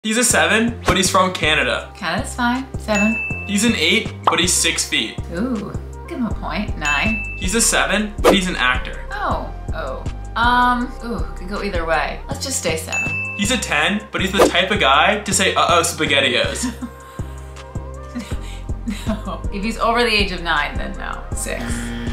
He's a 7, but he's from Canada. Canada's fine. 7. He's an 8, but he's 6 feet. Ooh, give him a point. 9. He's a 7, but he's an actor. Could go either way. Let's just stay 7. He's a 10, but he's the type of guy to say, uh-oh, SpaghettiOs. No. If he's over the age of 9, then no. 6.